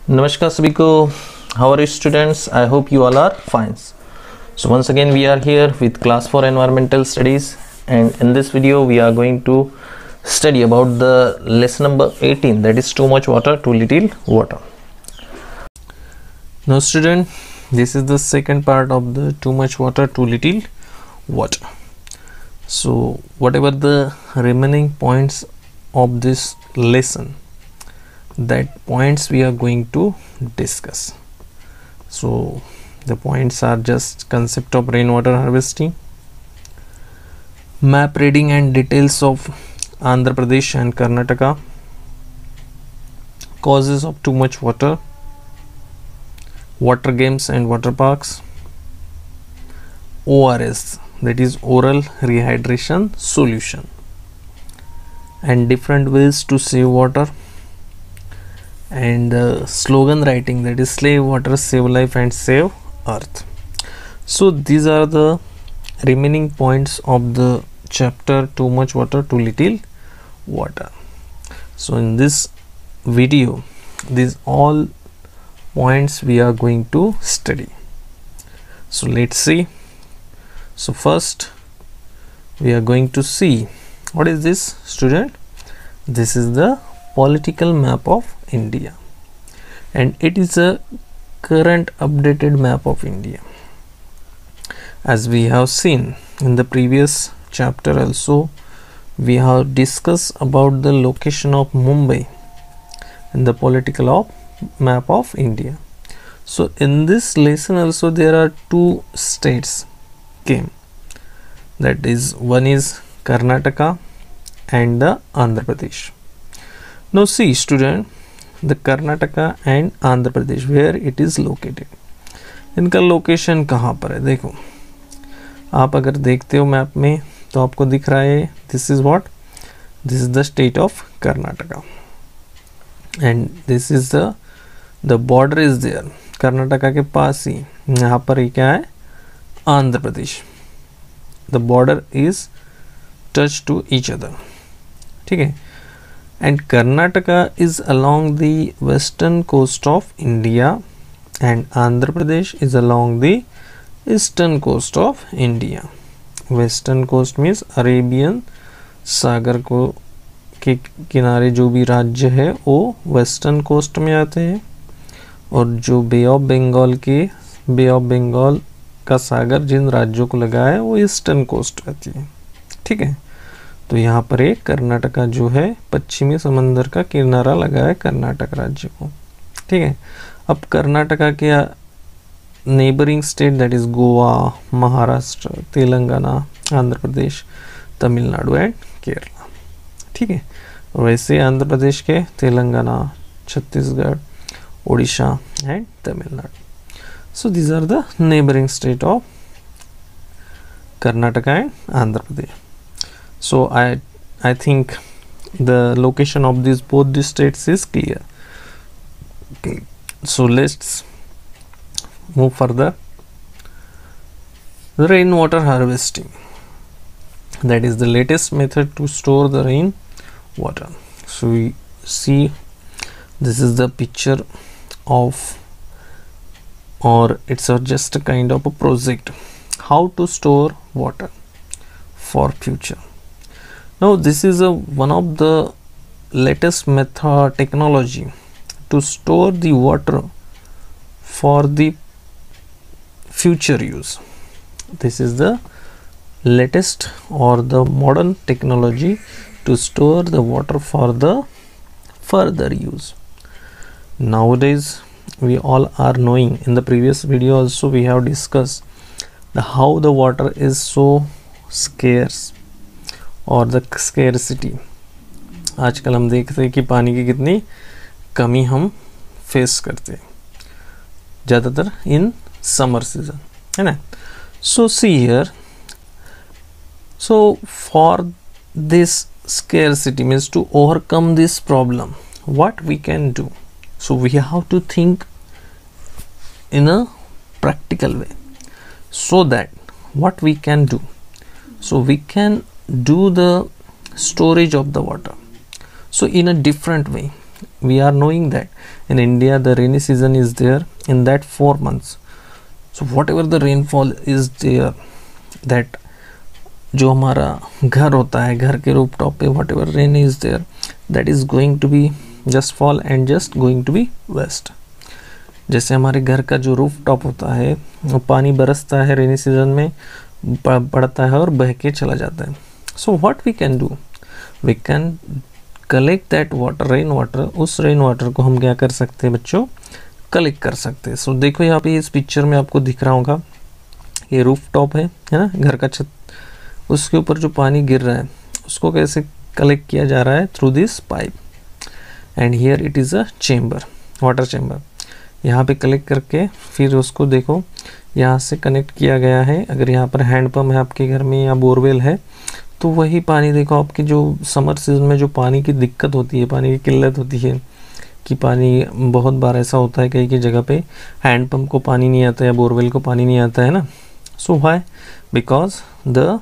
Namaskar सभी को. How are you students? I hope you all are fine. So once again we are here with class 4 environmental studies, and in this video we are going to study about the lesson number 18, that is too much water, too little water. Now student, this is the second part of the too much water, too little water. So whatever the remaining points of this lesson, that points we are going to discuss. So the points are just concept of rainwater harvesting, map reading and details of Andhra Pradesh and Karnataka, causes of too much water, water games and water parks, ORS, that is oral rehydration solution, and different ways to save water, and slogan writing, that is save water, save life and save earth. So these are the remaining points of the chapter too much water, too little water. So in this video, these all points we are going to study. So let's see. So first we are going to see, what is this student? This is the political map of India, and it is a current updated map of India. As we have seen in the previous chapter also, we have discussed about the location of Mumbai in the political map of India. So in this lesson also there are two states came, that is one is Karnataka and the Andhra Pradesh. Now see student, the Karnataka and Andhra Pradesh, where it is located, इनका location कहाँ पर है? देखो आप अगर देखते हो map में तो आपको दिख रहा है, this is what, this is the state of Karnataka, and this is the border is there, Karnataka के पास ही यहाँ पर ही क्या है, Andhra Pradesh. The border is touch to each other, ठीक है. And Karnataka is along the western coast of India, and Andhra Pradesh is along the eastern coast of India. Western coast means Arabian सागर को के किनारे जो भी राज्य है वो वेस्टर्न कोस्ट में आते हैं, और जो बे ऑफ बंगाल का सागर जिन राज्यों को लगा है वो ईस्टर्न कोस्ट रहती है, ठीक है. तो यहाँ पर एक कर्नाटका जो है पश्चिमी समंदर का किनारा लगा है कर्नाटक राज्य को, ठीक है. अब कर्नाटका के neighbouring state, that is Goa, Maharashtra, Telangana, Andhra Pradesh, Tamil Nadu and Kerala, ठीक है. वैसे आंध्र प्रदेश के Telangana, Chhattisgarh, Odisha and Tamil Nadu. So these are the neighbouring state of Karnataka and Andhra Pradesh. So I think the location of both these states is clear. Okay. So let's move further. The rainwater harvesting, that is the latest method to store the rain water. So we see this is the picture of, or it's just a kind of a project, how to store water for future. Now this is one of the latest method technology to store the water for the future use. This is the latest or the modern technology to store the water for the further use. Nowadays we all are knowing, in the previous video also we have discussed how the water is so scarce, और the scarcity. आजकल हम देखते हैं कि पानी की कितनी कमी हम फेस करते हैं, ज़्यादातर इन समर सीजन, है ना. So see here, so for this scarcity means to overcome this problem, what we can do. So we have to think in a practical way, so that what we can do, so we can do the storage of the water. So in a different way, we are knowing that in India the rainy season is there in that 4 months. So whatever the rainfall is there, that जो हमारा घर होता है, घर के रूप top पे whatever rain is there, that is going to be just fall and just going to be west. जैसे हमारे घर का जो रूफ टॉप होता है वो पानी बरसता है रेनी सीजन में, पड़ता है और बह के चला जाता है. So what we can do, we can collect that water, rain water. उस रेन वाटर को हम क्या कर सकते हैं बच्चों, कलेक्ट कर सकते हैं. सो देखो यहाँ पे इस पिक्चर में आपको दिख रहा होगा, ये रूफ टॉप है ना, घर का छत, उसके ऊपर जो पानी गिर रहा है उसको कैसे कलेक्ट किया जा रहा है, through this pipe. And here it is a chamber, water chamber. यहाँ पे कलेक्ट करके फिर उसको देखो यहाँ से कनेक्ट किया गया है. अगर यहाँ पर हैंडपम्प है आपके घर में या बोरवेल है तो वही पानी देखो, आपकी जो समर सीजन में जो पानी की दिक्कत होती है, पानी की किल्लत होती है कि पानी बहुत बार ऐसा होता है कई जगह पे हैंडपम्प को पानी नहीं आता या बोरवेल को पानी नहीं आता है ना. So why, because the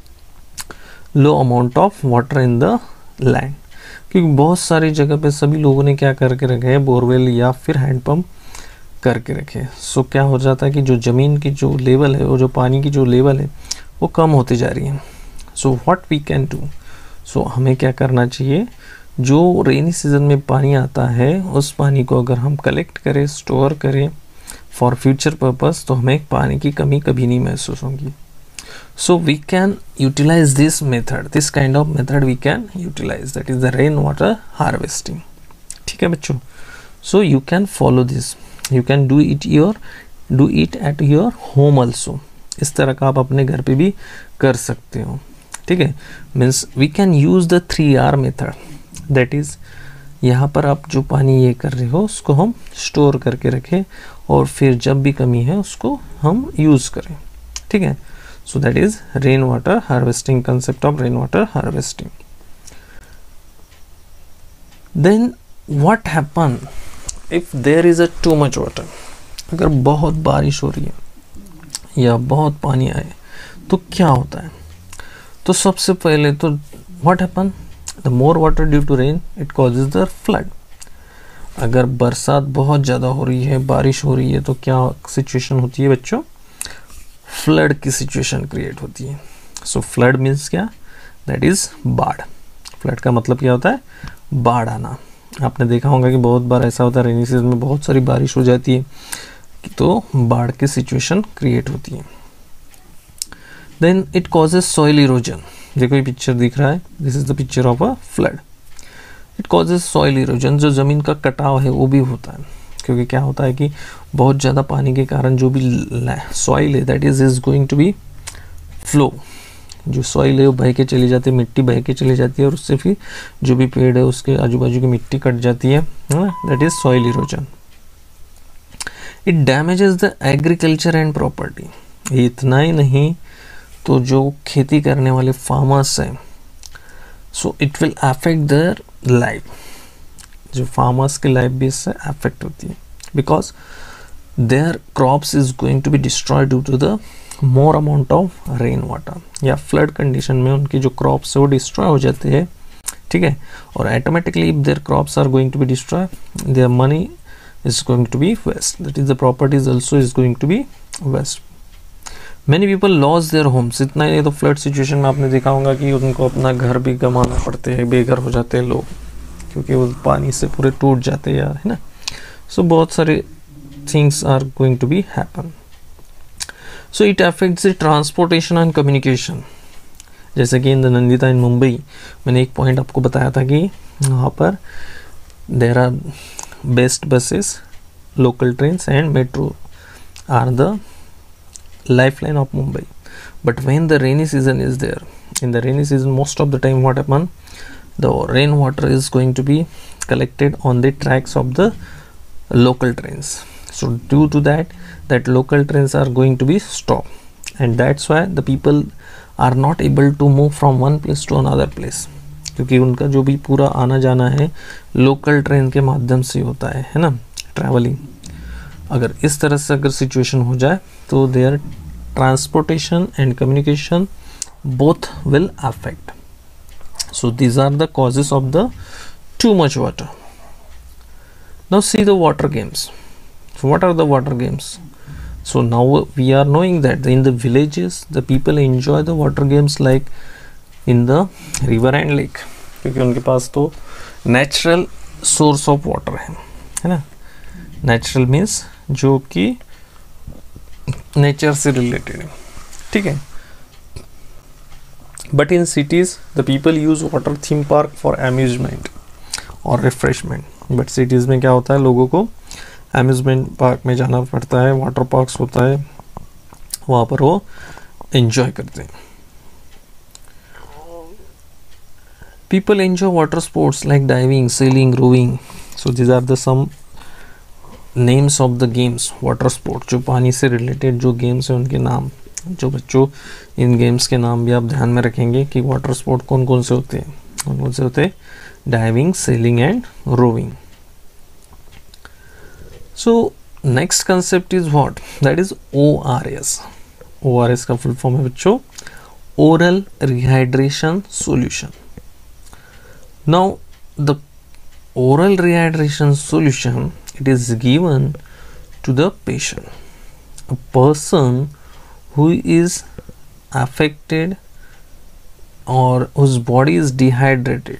low amount of water in the land. क्योंकि बहुत सारी जगह पे सभी लोगों ने क्या करके रखे हैं, बोरवेल या फिर हैंडपम्प करके रखे. सो क्या हो जाता है कि जो ज़मीन की जो लेवल है, वो जो पानी की जो लेवल है वो कम होती जा रही है. So what we can do, so हमें क्या करना चाहिए, जो रेनी सीजन में पानी आता है उस पानी को अगर हम कलेक्ट करें, स्टोर करें फॉर फ्यूचर पर्पस, तो हमें पानी की कमी कभी नहीं महसूस होगी. So we can utilize this method, this kind of method we can utilize, that is the rain water harvesting. ठीक है बच्चों, so you can follow this, you can do it at your home also. इस तरह का आप अपने घर पे भी कर सकते हो. ठीक है, means we can use the 3R method, that is यहाँ पर आप जो पानी ये कर रहे हो उसको हम स्टोर करके रखें और फिर जब भी कमी है उसको हम यूज़ करें. ठीक है, so that is rainwater harvesting, concept of rainwater harvesting. Then what happen if there is a too much water, अगर बहुत बारिश हो रही है या बहुत पानी आए तो क्या होता है. तो सबसे पहले तो what happen, the more water due to rain it causes the flood. अगर बरसात बहुत ज़्यादा हो रही है, बारिश हो रही है, तो क्या सिचुएशन होती है बच्चों, फ्लड की सिचुएशन क्रिएट होती है. सो फ्लड मीन्स क्या, दैट इज बाढ़. फ्लड का मतलब क्या होता है, बाढ़ आना. आपने देखा होगा कि बहुत बार ऐसा होता है रेनी सीजन में बहुत सारी बारिश हो जाती है तो बाढ़ की सिचुएशन क्रिएट होती है. Then it causes soil erosion. देखो ये पिक्चर दिख रहा है, this is the picture of a flood. It causes soil erosion, जो ज़मीन का कटाव है वो भी होता है. क्योंकि क्या होता है कि बहुत ज़्यादा पानी के कारण जो भी सॉइल है that is going to be flow. जो सॉइल है वो बह के चली जाती है, मिट्टी बह के चली जाती है और उससे फिर जो भी पेड़ है उसके आजू बाजू की मिट्टी कट जाती है, that is soil erosion. It damages the agriculture and property. इतना ही नहीं तो जो खेती करने वाले फार्मर्स हैं, so it will affect their life. जो फार्मर्स की लाइफ भी इससे अफेक्ट होती है, because their crops is going to be destroy due to the more amount of rain water. या फ्लड कंडीशन में उनकी जो क्रॉप्स है वो डिस्ट्रॉय हो जाते हैं. ठीक है, और automatically if their crops are going to be destroy, their money is going to be waste, that is the properties also is going to be waste. Many people loss their homes. इतना ही तो flood situation में आपने देखा होगा कि उनको अपना घर भी गंवाना पड़ते हैं, बेघर हो जाते हैं लोग क्योंकि वो पानी से पूरे टूट जाते हैं यार, है ना. सो बहुत सारे things are going to be happen. So it affects the transportation and communication. जैसे कि in the Nandita in Mumbai, मैंने एक पॉइंट आपको बताया था कि वहाँ पर there are best buses, local trains and metro are the lifeline of Mumbai. But when the rainy season is there, in the rainy season most of the time what happen, the rain water is going to be collected on the tracks of the local trains. So due to that local trains are going to be stopped, and that's why the people are not able to move from one place to another place. क्योंकि उनका जो भी पूरा आना जाना है local train के माध्यम से होता है ना, ट्रैवलिंग. अगर इस तरह से अगर सिचुएशन हो जाए तो their transportation and communication both will affect. So these are the causes of the too much water. Now see the water games. So what are the water games? So now we are knowing that in the villages the people enjoy the water games like in the river and lake, क्योंकि उनके पास तो natural source of water है ना. Natural means जो कि nature से related है, ठीक है. But in cities the people use water theme park for amusement और रिफ्रेशमेंट. बट सिटीज़ में क्या होता है, लोगों को अम्यूजमेंट पार्क में जाना पड़ता है, वाटर पार्क्स होता है, वहाँ पर वो एंजॉय करते हैं. People enjoy water sports like diving, sailing, rowing. So these are the some names of the games, water sport. जो पानी से रिलेटेड जो गेम्स हैं उनके नाम. जो बच्चों इन गेम्स के नाम भी आप ध्यान में रखेंगे कि वाटर स्पोर्ट कौन कौन से होते हैं. कौन कौन से होते हैं? Diving, sailing and rowing. So next concept is what? That is ORS. ORS का फुल फॉर्म है बच्चों oral rehydration solution. Now the oral rehydration solution, it is given to the patient, a person who is affected or whose body is dehydrated.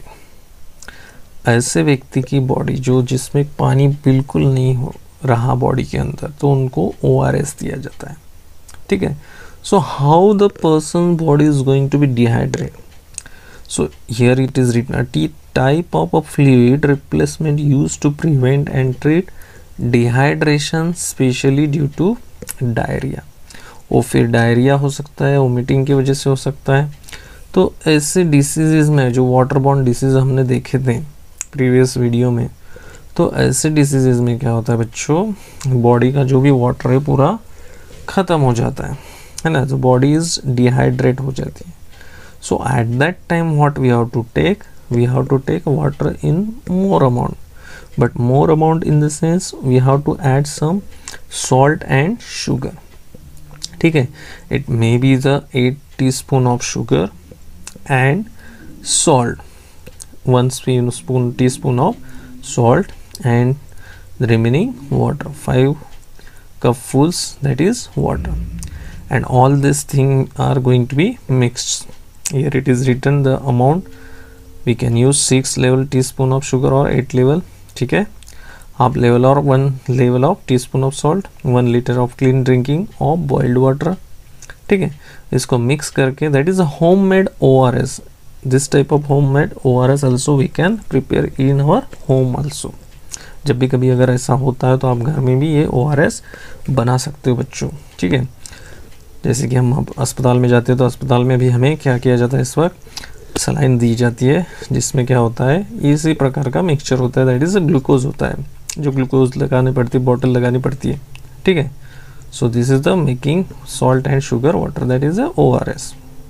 ऐसे व्यक्ति की body जो जिसमें पानी बिल्कुल नहीं हो रहा बॉडी के अंदर, तो उनको ORS दिया जाता है, ठीक है. So how the person's body is going to be dehydrated? So here it is written, a type of a fluid replacement used to prevent and treat dehydration, specially due to diarrhea. वो फिर diarrhoea हो सकता है, vomiting की वजह से हो सकता है. तो ऐसे डिसीज़ में जो वाटर बॉर्न डिसीज़ हमने देखे थे प्रीवियस वीडियो में, तो ऐसे डिसीज़ में क्या होता है बच्चों, बॉडी का जो भी वाटर है पूरा ख़त्म हो जाता है ना. तो बॉडी इज़ डिहाइड्रेट हो जाती है. So at that time what we have to take? We have to take water in more amount, but more amount in the sense we have to add some salt and sugar, ठीक है. It may be the 8 teaspoon of sugar and salt, 1 teaspoon of salt and the remaining water, 5 cupfuls, that is water, and all these things are going to be mixed. Here it is written the amount. We can use 6 level teaspoon of sugar or 8 level, ठीक है, half level or 1 level of teaspoon of salt, 1 liter of clean drinking or boiled water, ठीक है. इसको mix करके, that is a homemade ORS. This type of homemade ORS also we can prepare in our home also. जब भी कभी अगर ऐसा होता है तो आप घर में भी ये ORS बना सकते हो बच्चों, ठीक है. जैसे कि हम अस्पताल में जाते हैं तो अस्पताल में भी हमें क्या किया जाता है, इस वक्त सलाइन दी जाती है, जिसमें क्या होता है, इसी प्रकार का मिक्सचर होता है, दैट इज़ ग्लूकोज होता है, जो ग्लूकोज लगानी पड़ती है, बॉटल लगानी पड़ती है, ठीक है. So this is the making salt and sugar water, that is the ORS.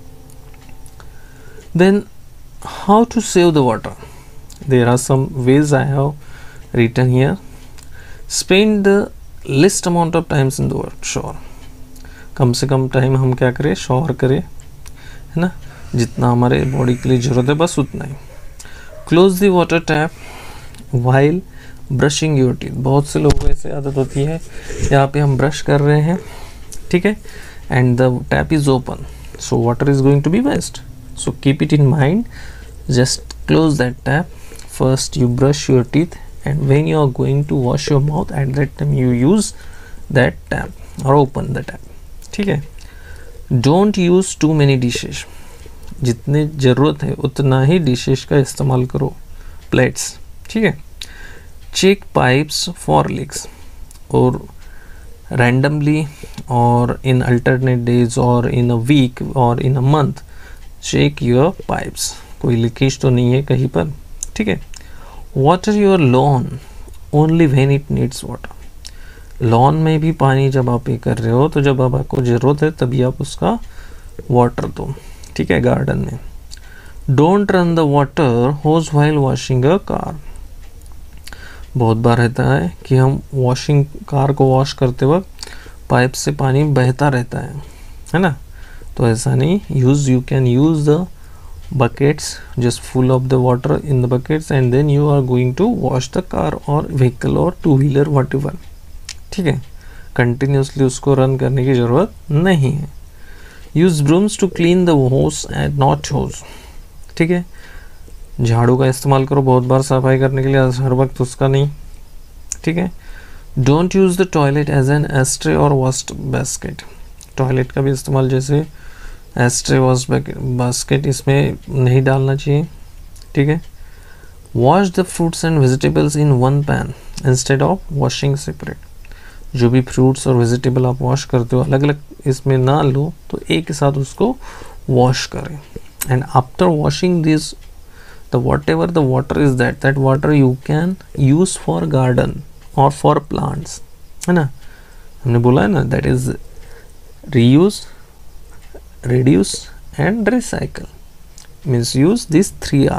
Then how to save the water? There are some ways I have written here. Spend the least amount of times in the shower. कम से कम time हम क्या करें, shower करें, है ना, जितना हमारे बॉडी के लिए ज़रूरत है बस उतना ही. Close the water tap while brushing your teeth. बहुत से लोगों को ऐसे आदत होती है, यहाँ पे हम ब्रश कर रहे हैं, ठीक है, and the tap is open, so water is going to be waste. So keep it in mind, just close that tap. First you brush your teeth and when you are going to wash your mouth, at that time you use that tap और open the tap, ठीक है. Don't use too many dishes. जितने ज़रूरत है उतना ही dishes का इस्तेमाल करो, प्लेट्स, ठीक है. चेक पाइप्स फॉर लीक्स, और रैंडमली और इन अल्टरनेट डेज और इन अ वीक और in a month check your pipes. कोई लीकेज तो नहीं है कहीं पर, ठीक है. Water your lawn only when it needs water. Lawn में भी पानी जब आप ये कर रहे हो तो जब आपको ज़रूरत है तभी आप उसका वाटर दो, ठीक है, गार्डन में. Don't run the water hose while washing a car. बहुत बार रहता है कि हम वॉशिंग कार को वॉश करते वक्त पाइप से पानी बहता रहता है ना, तो ऐसा नहीं. You can use the buckets, just full of the water in the buckets, and then you are going to wash the car or vehicle or two wheeler whatever. ठीक है, कंटिन्यूसली उसको रन करने की ज़रूरत नहीं है. Use brooms to clean the hose and not hose. ठीक है, झाड़ू का इस्तेमाल करो बहुत बार सफाई करने के लिए, हर वक्त उसका नहीं. ठीक है. Don't use the toilet as an ashtray और वॉश बास्केट. टॉयलेट का भी इस्तेमाल जैसे एस्ट्रे वॉश बास्केट इसमें नहीं डालना चाहिए. ठीक है. Wash the fruits and vegetables in one pan instead of washing separate. जो भी फ्रूट्स और वेजिटेबल आप वॉश करते हो अलग अलग इसमें ना लो, तो एक साथ उसको वॉश करें. And after washing this the whatever the water is that water you can use for garden और फॉर प्लांट्स. है ना, हमने बोला है ना, that is reuse, reduce and recycle, means use these 3R.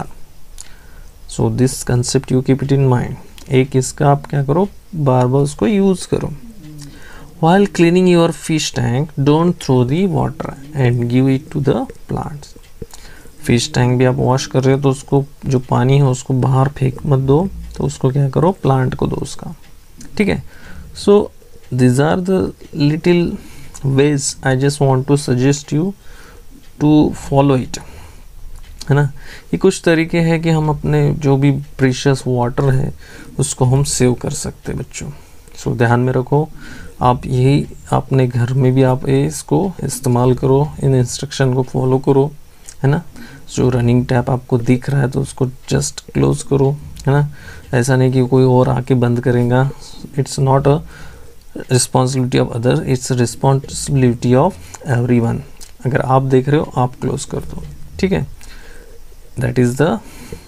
so this concept you keep it in mind. एक इसका आप क्या करो, बार बार उसको यूज करो. while cleaning your fish tank don't throw the water and give it to the plants. Fish tank भी आप wash कर रहे हो तो उसको जो पानी है उसको बाहर फेंक मत दो, तो उसको क्या करो, प्लांट को दो उसका. ठीक है. so these are the little ways I just want to suggest you to follow it. है ना, ये कुछ तरीके हैं कि हम अपने जो भी प्रीशियस वाटर है उसको हम सेव कर सकते हैं बच्चों. सो ध्यान में रखो, आप यही अपने घर में भी आप इसको इस्तेमाल करो, इन इंस्ट्रक्शन को फॉलो करो. है ना, जो रनिंग टैप आपको दिख रहा है तो उसको जस्ट क्लोज करो. है ना, ऐसा नहीं कि कोई और आके बंद करेगा. It's not a responsibility of other, it's responsibility of everyone. अगर आप देख रहे हो आप क्लोज कर दो. ठीक है, दैट इज़ द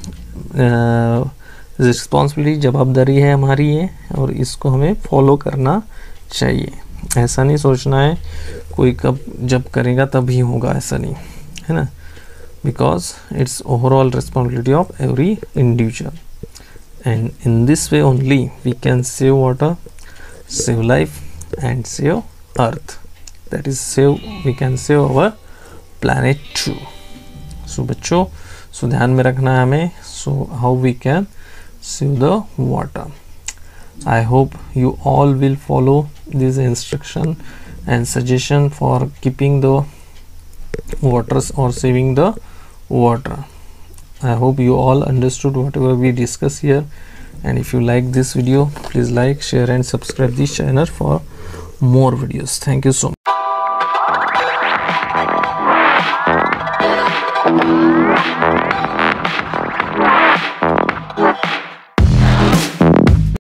रिस्पॉन्सिबिलिटी, जवाबदारी है हमारी है, और इसको हमें फॉलो करना चाहिए. ऐसा नहीं सोचना है कोई कब जब करेगा तभी होगा, ऐसा नहीं है ना, because it's overall responsibility of every individual. And in this way only we can save water, save life and save earth, that is we can save our planet too. so बच्चों, so ध्यान में रखना है हमें, so how we can save the water. I hope you all will follow this instruction and suggestion for keeping the waters or saving the water. I hope you all understood whatever we discuss here. And if you like this video, please like, share and subscribe this channel for more videos. Thank you so much.